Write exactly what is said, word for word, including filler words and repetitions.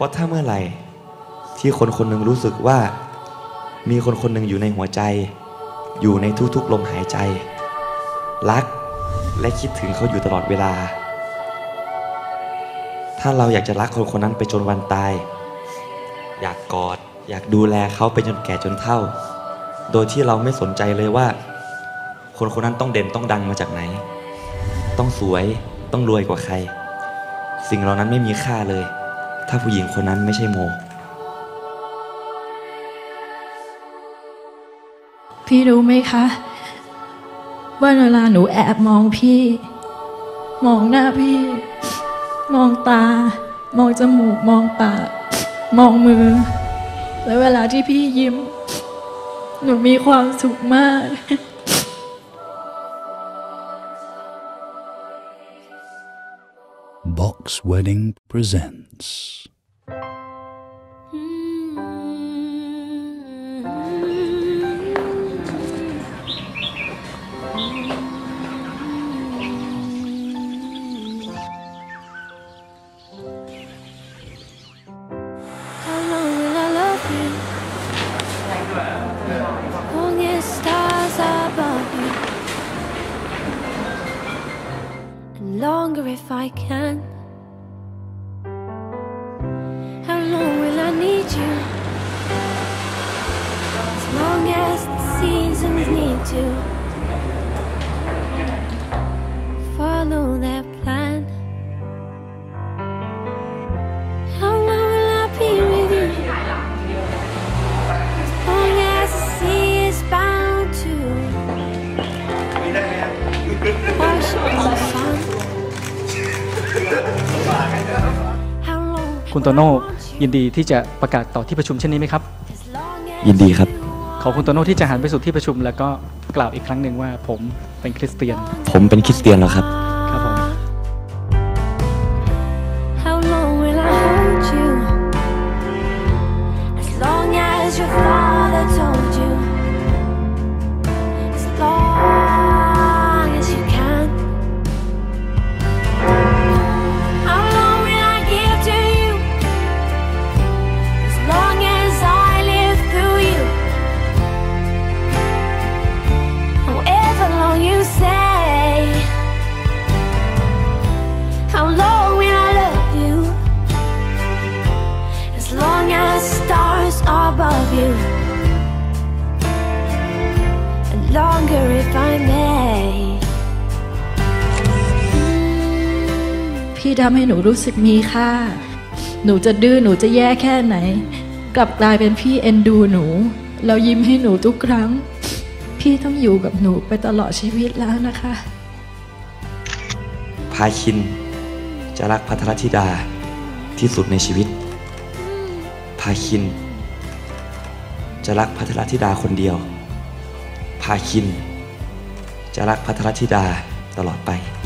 ราะถ้าเมื่อไหร่ที่คนคนหนึ่งรู้สึกว่ามีคนคนหนึ่งอยู่ในหัวใจอยู่ในทุกๆลมหายใจรักและคิดถึงเขาอยู่ตลอดเวลาถ้าเราอยากจะรักคนคนนั้นไปจนวันตายอยากกอดอยากดูแลเขาไปจนแก่จนเฒ่าโดยที่เราไม่สนใจเลยว่าคนคนนั้นต้องเด่นต้องดังมาจากไหนต้องสวยต้องรวยกว่าใครสิ่งเหล่านั้นไม่มีค่าเลยถ้าผู้หญิงคนนั้นไม่ใช่โมพี่รู้ไหมคะว่าเวลาหนูแอบมองพี่มองหน้าพี่มองตามองจมูกมองปากมองมือแล้วเวลาที่พี่ยิ้มหนูมีความสุขมาก Box Wedding presents longer if I can. How long will I need you? As long as the seasons need to follow their plan. How long will I be with you? As long as the sea is bound to wash on the sun. คุณโตโน่ยินดีที่จะประกาศต่อที่ประชุมเช่นนี้ไหมครับยินดีครับขอคุณโตโน่ที่จะหันไปสู่ที่ประชุมแล้วก็กล่าวอีกครั้งหนึ่งว่าผมเป็นคริสเตียนผมเป็นคริสเตียนแล้วครับครับผม above you and longer if I may พี่ทำให้หนูรู้สึกมีค่าหนูจะดื้อหนูจะแย่แค่ไหนกลับกลายเป็นพี่เอ็นดูหนูแล้วยิ้มให้หนูทุกครั้งพี่ต้องอยู่กับหนูไปตลอดชีวิตแล้วนะคะพาคินจะรักภัทรธิดาที่สุดในชีวิตพาคินจะรักภัทรธิดาคนเดียวพาคินจะรักภัทรธิดาตลอดไป